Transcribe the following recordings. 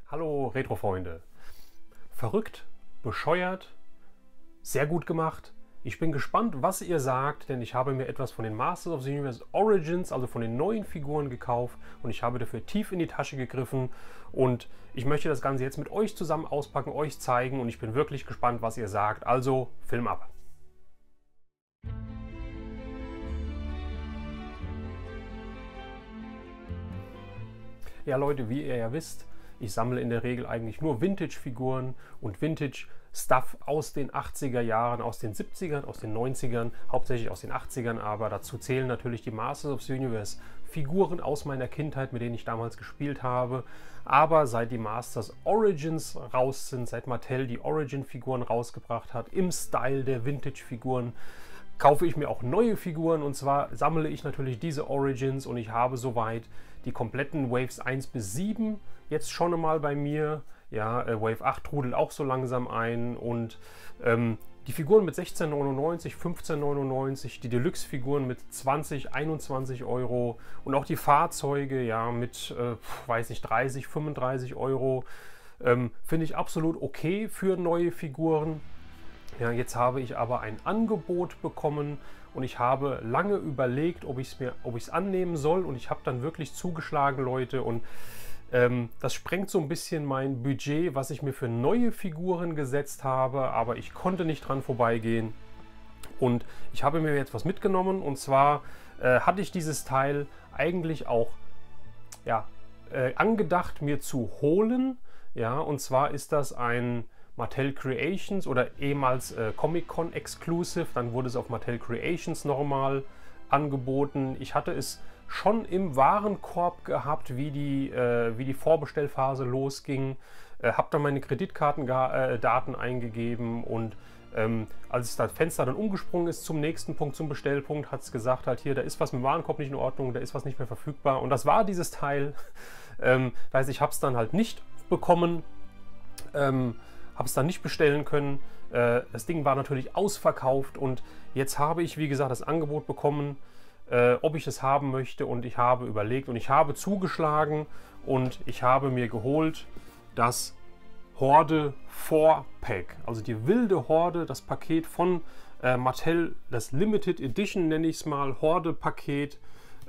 Hallo Retro-Freunde. Verrückt, bescheuert, sehr gut gemacht. Ich bin gespannt, was ihr sagt, denn ich habe mir etwas von den Masters of the Universe Origins, also von den neuen Figuren gekauft und ich habe dafür tief in die Tasche gegriffen und ich möchte das Ganze jetzt mit euch zusammen auspacken, euch zeigen und ich bin wirklich gespannt, was ihr sagt. Also, Film ab! Ja Leute, wie ihr ja wisst, ich sammle in der Regel eigentlich nur Vintage-Figuren und Vintage-Stuff aus den 80er Jahren, aus den 70ern, aus den 90ern, hauptsächlich aus den 80ern, aber dazu zählen natürlich die Masters of the Universe Figuren aus meiner Kindheit, mit denen ich damals gespielt habe. Aber seit die Masters Origins raus sind, seit Mattel die Origin-Figuren rausgebracht hat, im Style der Vintage-Figuren, kaufe ich mir auch neue Figuren und zwar sammle ich natürlich diese Origins und ich habe soweit die kompletten Waves 1 bis 7 jetzt schon einmal bei mir. Ja, Wave 8 trudelt auch so langsam ein und die Figuren mit 16,99, 15,99, die Deluxe-Figuren mit 20, 21 Euro und auch die Fahrzeuge ja mit, weiß nicht, 30, 35 Euro. Finde ich absolut okay für neue Figuren. Ja, jetzt habe ich aber ein Angebot bekommen und ich habe lange überlegt, ob ich es annehmen soll und ich habe dann wirklich zugeschlagen, Leute, und das sprengt so ein bisschen mein Budget, was ich mir für neue Figuren gesetzt habe, aber ich konnte nicht dran vorbeigehen und ich habe mir jetzt was mitgenommen und zwar hatte ich dieses Teil eigentlich auch ja, angedacht, mir zu holen, ja, und zwar ist das ein Mattel Creations oder ehemals Comic-Con Exclusive, dann wurde es auf Mattel Creations nochmal angeboten. Ich hatte es schon im Warenkorb gehabt, wie die Vorbestellphase losging, habe dann meine Kreditkartendaten eingegeben und als das Fenster dann umgesprungen ist zum nächsten Punkt, zum Bestellpunkt, hat es gesagt, halt hier, da ist was mit dem Warenkorb nicht in Ordnung, da ist was nicht mehr verfügbar und das war dieses Teil. Das heißt, ich habe es dann halt nicht bekommen, habe es dann nicht bestellen können. Das Ding war natürlich ausverkauft und jetzt habe ich, wie gesagt, das Angebot bekommen, ob ich es haben möchte und ich habe überlegt und ich habe zugeschlagen und ich habe mir geholt das Horde 4-Pack, also die wilde Horde, das Paket von Mattel, das Limited Edition nenne ich es mal, Horde-Paket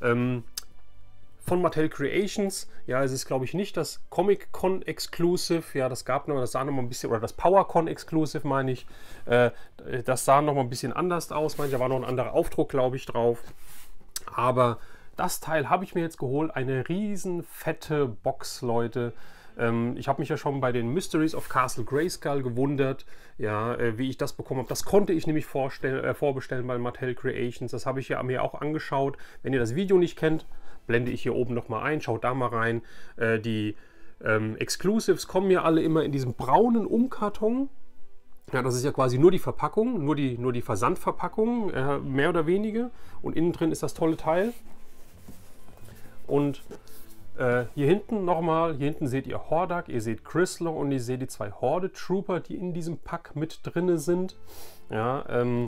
von Mattel Creations. Ja, es ist, glaube ich, nicht das Comic-Con Exclusive. Ja, das gab noch, das sah noch mal ein bisschen, oder das Power-Con Exclusive, meine ich. Das sah noch mal ein bisschen anders aus. Da war noch ein anderer Aufdruck, glaube ich, drauf. Aber das Teil habe ich mir jetzt geholt. Eine riesen fette Box, Leute. Ich habe mich ja schon bei den Mysteries of Castle Grayskull gewundert, ja, wie ich das bekommen habe. Das konnte ich nämlich vorbestellen bei Mattel Creations. Das habe ich ja mir auch angeschaut. Wenn ihr das Video nicht kennt, blende ich hier oben nochmal ein. Schaut da mal rein. Die Exclusives kommen ja alle immer in diesem braunen Umkarton. Ja, das ist ja quasi nur die Verpackung, nur die Versandverpackung, mehr oder weniger. Und innen drin ist das tolle Teil. Und hier hinten nochmal, hier hinten seht ihr Hordak, ihr seht Chrysler und ihr seht die zwei Horde Trooper, die in diesem Pack mit drin sind. Ja,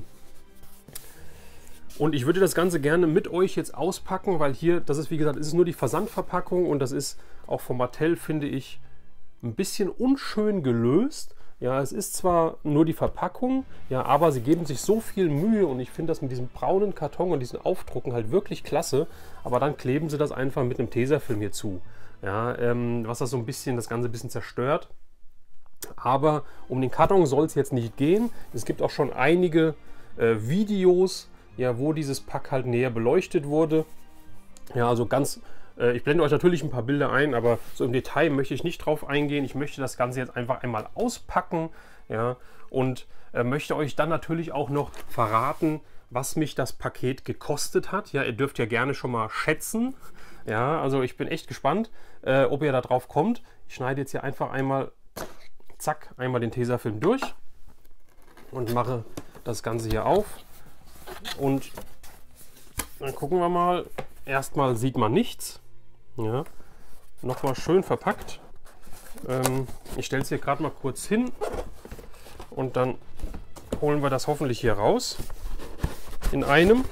und ich würde das Ganze gerne mit euch jetzt auspacken, weil hier, das ist wie gesagt, ist nur die Versandverpackung und das ist auch von Mattel, finde ich, ein bisschen unschön gelöst. Ja, es ist zwar nur die Verpackung, ja, aber sie geben sich so viel Mühe und ich finde das mit diesem braunen Karton und diesen Aufdrucken halt wirklich klasse, aber dann kleben sie das einfach mit einem Tesafilm hier zu, ja, was das so ein bisschen, das Ganze ein bisschen zerstört. Aber um den Karton soll es jetzt nicht gehen. Es gibt auch schon einige Videos, ja, wo dieses Pack halt näher beleuchtet wurde. Ja, also ganz... Ich blende euch natürlich ein paar Bilder ein, aber so im Detail möchte ich nicht drauf eingehen. Ich möchte das Ganze jetzt einfach einmal auspacken, ja, und möchte euch dann natürlich auch noch verraten, was mich das Paket gekostet hat. Ja, ihr dürft ja gerne schon mal schätzen. Ja, also ich bin echt gespannt, ob ihr da drauf kommt. Ich schneide jetzt hier einfach einmal, zack, einmal den Tesafilm durch und mache das Ganze hier auf. Und dann gucken wir mal. Erstmal sieht man nichts. Ja, nochmal schön verpackt. Ich stelle es hier gerade mal kurz hin und dann holen wir das hoffentlich hier raus. In einem.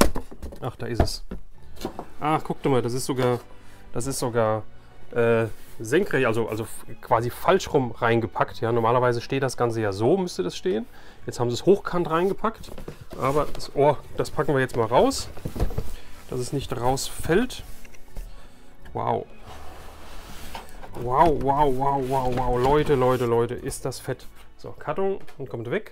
Ach, da ist es. Ach, guckt mal, das ist sogar senkrecht, also quasi falsch rum reingepackt. Ja, normalerweise steht das Ganze ja so, müsste das stehen. Jetzt haben sie es hochkant reingepackt, aber das Ohr, das packen wir jetzt mal raus, dass es nicht rausfällt. Wow. Wow, wow, wow, wow, wow. Leute, ist das fett. So, Karton und kommt weg.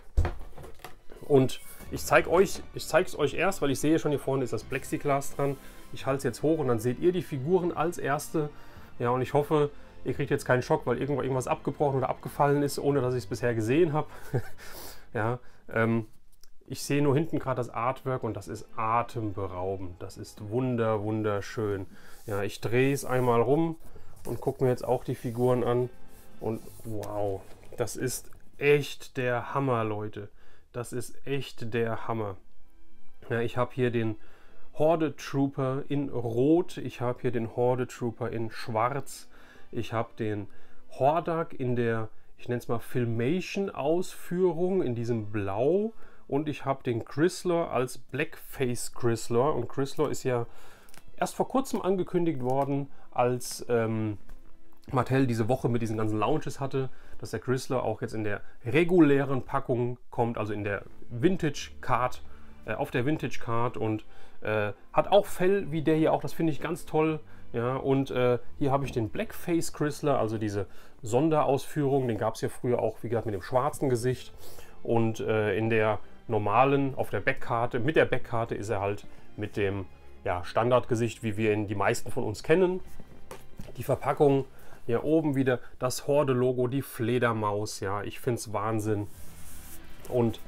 Und ich zeige es euch erst, weil ich sehe schon, hier vorne ist das Plexiglas dran. Ich halte es jetzt hoch und dann seht ihr die Figuren als erste. Ja, und ich hoffe, ihr kriegt jetzt keinen Schock, weil irgendwas abgebrochen oder abgefallen ist, ohne dass ich es bisher gesehen habe. Ja, ich sehe nur hinten gerade das Artwork und das ist atemberaubend. Das ist wunderschön. Ja, ich drehe es einmal rum und gucke mir jetzt auch die Figuren an. Und wow, das ist echt der Hammer, Leute. Das ist echt der Hammer. Ja, ich habe hier den Horde Trooper in Rot. Ich habe hier den Horde Trooper in Schwarz. Ich habe den Hordak in der, ich nenne es mal Filmation-Ausführung in diesem Blau. Und ich habe den Chrysler als Blackface Chrysler. Und Chrysler ist ja erst vor kurzem angekündigt worden, als Mattel diese Woche mit diesen ganzen Launches hatte, dass der Chrysler auch jetzt in der regulären Packung kommt, also in der Vintage Card, auf der Vintage Card, und hat auch Fell wie der hier auch, das finde ich ganz toll. Ja, und hier habe ich den Blackface Chrysler, also diese Sonderausführung, den gab es ja früher auch, wie gesagt, mit dem schwarzen Gesicht. Und in der normalen, auf der Backkarte, mit der Backkarte ist er halt mit dem Standardgesicht, wie wir ihn die meisten von uns kennen. Die Verpackung, hier oben wieder das Horde-Logo, die Fledermaus, ja, ich finde es Wahnsinn. Und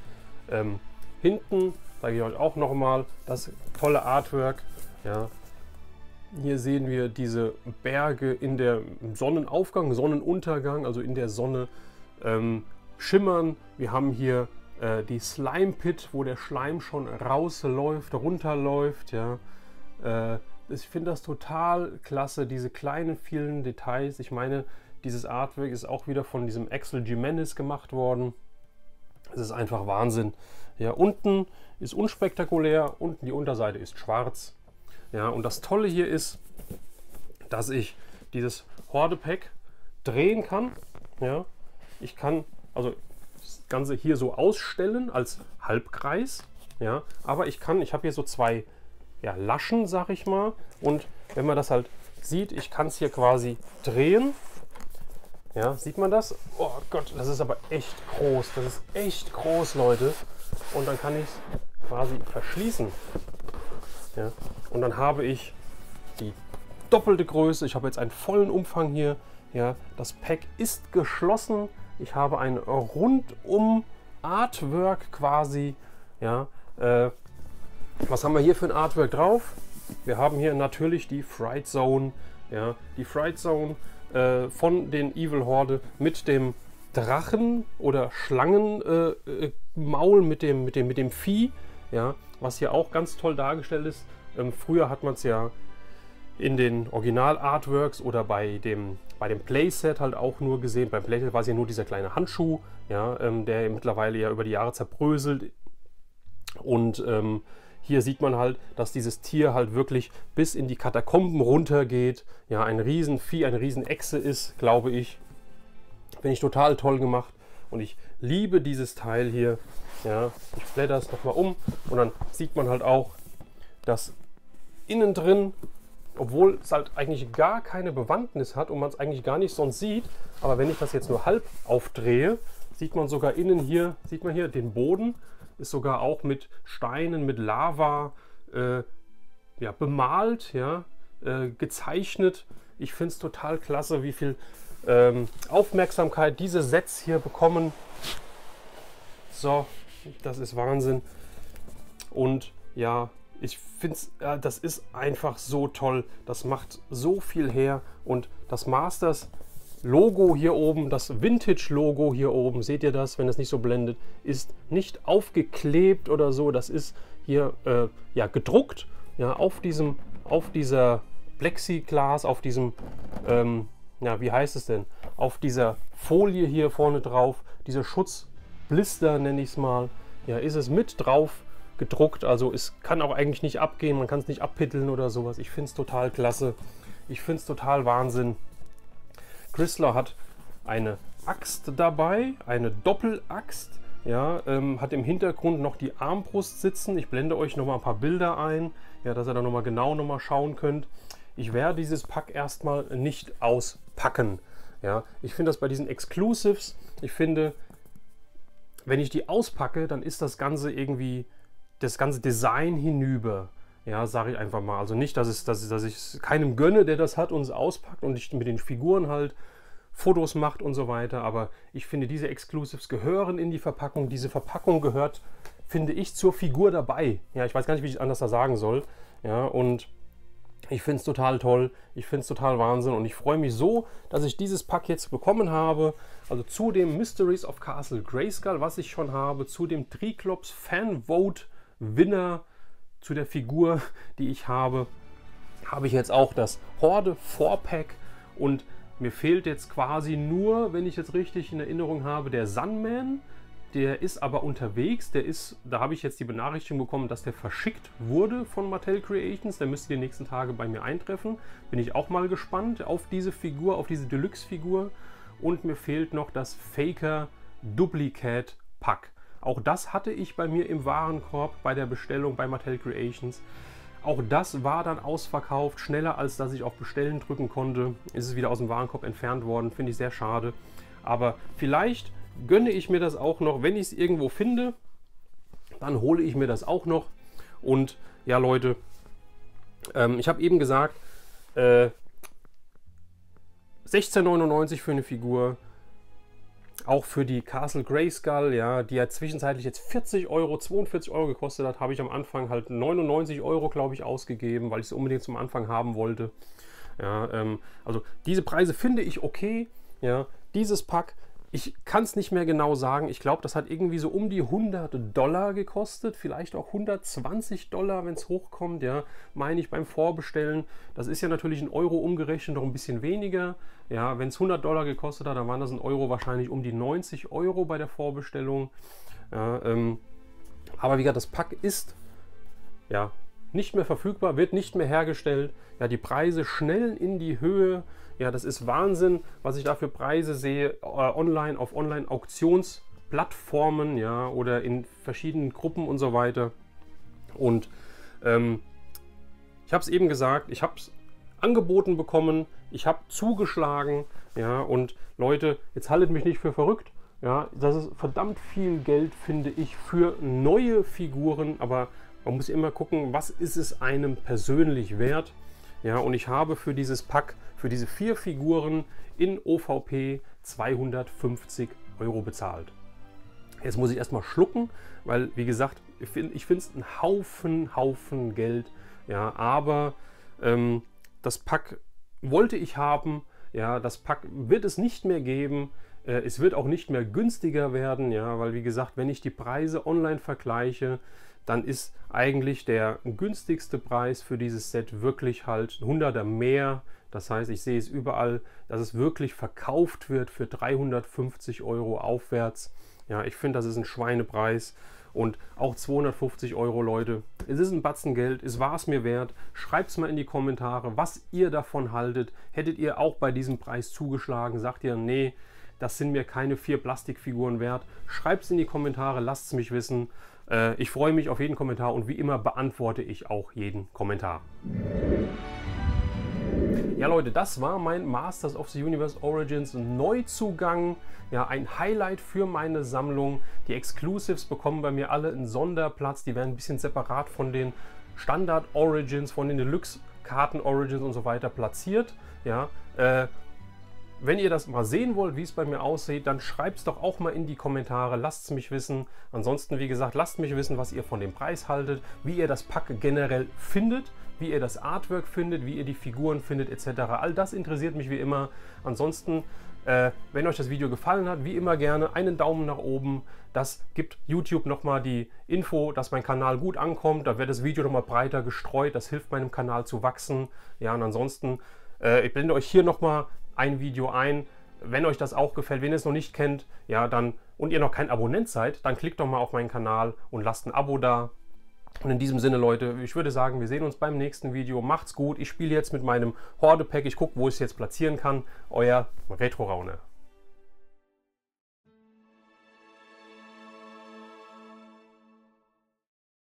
hinten zeige ich euch auch nochmal das tolle Artwork, ja. Hier sehen wir diese Berge in der Sonnenaufgang, Sonnenuntergang, also in der Sonne schimmern. Wir haben hier die Slime Pit, wo der Schleim schon rausläuft, runterläuft, ja. Ich finde das total klasse, diese kleinen, vielen Details. Ich meine, dieses Artwork ist auch wieder von diesem Axel Jimenez gemacht worden. Es ist einfach Wahnsinn. Ja, unten ist unspektakulär, unten die Unterseite ist schwarz. Ja, und das Tolle hier ist, dass ich dieses Horde-Pack drehen kann. Ja, ich kann also das Ganze hier so ausstellen als Halbkreis. Ja, aber ich habe hier so zwei Laschen, sag ich mal. Und wenn man das halt sieht, ich kann es hier quasi drehen. Ja, sieht man das? Oh Gott, das ist aber echt groß. Das ist echt groß, Leute. Und dann kann ich es quasi verschließen. Ja, und dann habe ich die doppelte Größe. Ich habe jetzt einen vollen Umfang hier. Ja, das Pack ist geschlossen. Ich habe ein rundum Artwork quasi. Ja, was haben wir hier für ein Artwork drauf? Wir haben hier natürlich die Fright Zone. Ja, die Fright Zone von den Evil Horde mit dem Drachen oder Schlangenmaul, mit dem Vieh. Ja, was hier auch ganz toll dargestellt ist. Früher hat man es ja in den Original-Artworks oder bei dem Playset halt auch nur gesehen. Beim Playset war es ja nur dieser kleine Handschuh, ja, der mittlerweile ja über die Jahre zerbröselt. Und hier sieht man halt, dass dieses Tier halt wirklich bis in die Katakomben runtergeht. Ja, ein Riesenvieh, eine Riesenechse ist, glaube ich. Finde ich total toll gemacht. Und ich liebe dieses Teil hier. Ja, ich blätter es nochmal um und dann sieht man halt auch, dass innen drin, obwohl es halt eigentlich gar keine Bewandtnis hat und man es eigentlich gar nicht sonst sieht, aber wenn ich das jetzt nur halb aufdrehe, sieht man sogar innen hier, sieht man hier, den Boden ist sogar auch mit Steinen, mit Lava bemalt, ja, gezeichnet. Ich finde es total klasse, wie viel Aufmerksamkeit diese Sets hier bekommen. So, das ist Wahnsinn. Und ja, ich finde es, das ist einfach so toll. Das macht so viel her. Und das Masters Logo hier oben, das Vintage Logo hier oben, seht ihr das, wenn es nicht so blendet, ist nicht aufgeklebt oder so. Das ist hier gedruckt, ja, auf dieser Plexiglas, auf diesem, wie heißt es denn, auf dieser Folie hier vorne drauf, dieser Schutzblister nenne ich es mal, ja, ist es mit drauf gedruckt. Also es kann auch eigentlich nicht abgehen, man kann es nicht abpitteln oder sowas. Ich finde es total klasse, ich finde es total Wahnsinn. Chrysler hat eine Axt dabei, eine Doppelaxt. Ja, hat im Hintergrund noch die Armbrust sitzen. Ich blende euch noch mal ein paar Bilder ein, ja, dass ihr da noch mal genau schauen könnt. Ich werde dieses Pack erstmal nicht auspacken. Ja, ich finde das bei diesen Exclusives, ich finde, wenn ich die auspacke, dann ist das Ganze irgendwie, das ganze Design hinüber. Ja, sage ich einfach mal. Also nicht, dass ich es keinem gönne, der das hat und es auspackt und ich mit den Figuren halt Fotos macht und so weiter. Aber ich finde, diese Exclusives gehören in die Verpackung. Diese Verpackung gehört, finde ich, zur Figur dabei. Ja, ich weiß gar nicht, wie ich es anders da sagen soll. Ja, und ich finde es total toll. Ich finde es total Wahnsinn. Und ich freue mich so, dass ich dieses Pack jetzt bekommen habe. Also zu dem Mysteries of Castle Grayskull, was ich schon habe. Zu dem Triclops Fan Vote Winner. Zu der Figur, die ich habe ich jetzt auch das Horde 4-Pack. Und mir fehlt jetzt quasi nur, wenn ich jetzt richtig in Erinnerung habe, der Sunman. Der ist aber unterwegs. Da habe ich jetzt die Benachrichtigung bekommen, dass der verschickt wurde von Mattel Creations. Der müsste die nächsten Tage bei mir eintreffen. Bin ich auch mal gespannt auf diese Figur, auf diese Deluxe-Figur. Und mir fehlt noch das Faker Duplicate Pack. Auch das hatte ich bei mir im Warenkorb bei der Bestellung bei Mattel Creations. Auch das war dann ausverkauft, schneller als dass ich auf Bestellen drücken konnte. Ist es wieder aus dem Warenkorb entfernt worden, finde ich sehr schade. Aber vielleicht gönne ich mir das auch noch, wenn ich es irgendwo finde, dann hole ich mir das auch noch. Und ja Leute, ich habe eben gesagt, 16,99 € für eine Figur. Auch für die Castle Grayskull, ja, die ja zwischenzeitlich jetzt 40 €, 42 € gekostet hat, habe ich am Anfang halt 99 €, glaube ich, ausgegeben, weil ich es unbedingt zum Anfang haben wollte. Ja, also diese Preise finde ich okay. Ja, dieses Pack, ich kann es nicht mehr genau sagen. Ich glaube, das hat irgendwie so um die $100 gekostet, vielleicht auch $120, wenn es hochkommt. Ja, meine ich beim Vorbestellen. Das ist ja natürlich in Euro umgerechnet noch ein bisschen weniger. Ja, wenn es $100 gekostet hat, dann waren das in Euro wahrscheinlich um die 90 € bei der Vorbestellung. Ja, aber wie gesagt, das Pack ist ja nicht mehr verfügbar, wird nicht mehr hergestellt. Ja, die Preise schnellen in die Höhe. Ja, das ist Wahnsinn, was ich da für Preise sehe, online, auf Online-Auktionsplattformen, ja, oder in verschiedenen Gruppen und so weiter. Und ich habe es eben gesagt, ich habe es angeboten bekommen, ich habe zugeschlagen, ja, und Leute, jetzt haltet mich nicht für verrückt, ja, das ist verdammt viel Geld, finde ich, für neue Figuren, aber man muss immer gucken, was ist es einem persönlich wert. Ja, und ich habe für dieses Pack, für diese 4 Figuren in OVP 250 € bezahlt. Jetzt muss ich erstmal schlucken, weil, wie gesagt, ich finde es ein Haufen Geld. Ja, aber das Pack wollte ich haben. Ja, das Pack wird es nicht mehr geben. Es wird auch nicht mehr günstiger werden, ja, weil, wie gesagt, wenn ich die Preise online vergleiche, dann ist eigentlich der günstigste Preis für dieses Set wirklich halt 100er mehr. Das heißt, ich sehe es überall, dass es wirklich verkauft wird für 350 € aufwärts. Ja, ich finde, das ist ein Schweinepreis. Und auch 250 €, Leute. Es ist ein Batzen Geld, es war es mir wert. Schreibt es mal in die Kommentare, was ihr davon haltet. Hättet ihr auch bei diesem Preis zugeschlagen? Sagt ihr, nee, das sind mir keine 4 Plastikfiguren wert? Schreibt es in die Kommentare, lasst es mich wissen. Ich freue mich auf jeden Kommentar und wie immer beantworte ich auch jeden Kommentar. Ja Leute, das war mein Masters of the Universe Origins Neuzugang. Ja, ein Highlight für meine Sammlung. Die Exclusives bekommen bei mir alle einen Sonderplatz. Die werden ein bisschen separat von den Standard Origins, von den Deluxe Karten Origins und so weiter platziert. Ja, wenn ihr das mal sehen wollt, wie es bei mir aussieht, dann schreibt es doch auch mal in die Kommentare, lasst es mich wissen. Ansonsten, wie gesagt, lasst mich wissen, was ihr von dem Preis haltet, wie ihr das Pack generell findet, wie ihr das Artwork findet, wie ihr die Figuren findet, etc. All das interessiert mich wie immer. Ansonsten, wenn euch das Video gefallen hat, wie immer gerne einen Daumen nach oben. Das gibt YouTube nochmal die Info, dass mein Kanal gut ankommt. Da wird das Video nochmal breiter gestreut. Das hilft meinem Kanal zu wachsen. Ja, und ansonsten, ich blende euch hier nochmal ein Video ein. Wenn euch das auch gefällt, wenn ihr es noch nicht kennt, ja, dann und ihr noch kein Abonnent seid, dann klickt doch mal auf meinen Kanal und lasst ein Abo da. Und in diesem Sinne, Leute, ich würde sagen, wir sehen uns beim nächsten Video. Macht's gut. Ich spiele jetzt mit meinem Horde-Pack. Ich gucke, wo ich es jetzt platzieren kann. Euer Retro Rauner.